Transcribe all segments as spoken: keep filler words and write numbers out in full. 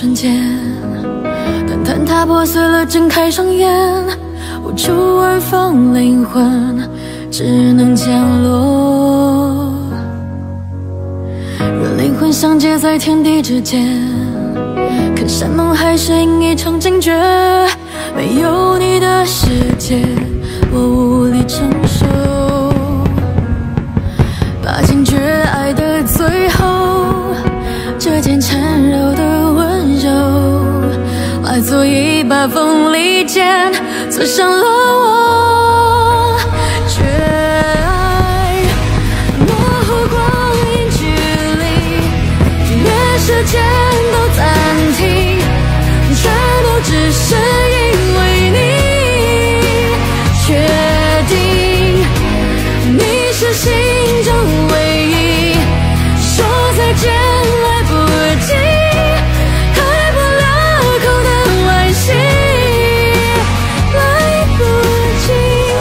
瞬间，但坍塌破碎了，睁开双眼，无处安放灵魂，只能降落。若灵魂相接在天地之间，看山盟海誓，饮一场惊觉。没有你的世界，我无力承受。把惊觉爱的最后，这件缠绕的温柔，化作一把锋利剑，刺伤了我。绝爱模糊光阴距离，越时间都暂停，全都只是因为你。确定你是心中唯一，说再见来不及，开不了口的惋惜，来不及。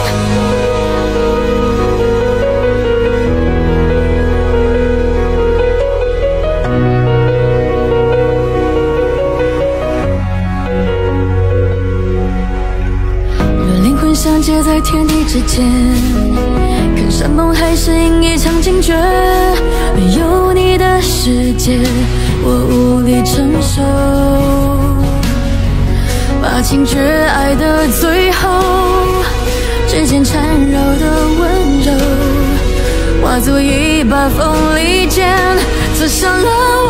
若灵魂相接在天地之间，看山盟海誓，饮一场惊觉。没有你的世界，我无力承受。把惊觉爱的最后，指尖缠绕的温柔，化作一把锋利剑，刺伤了我。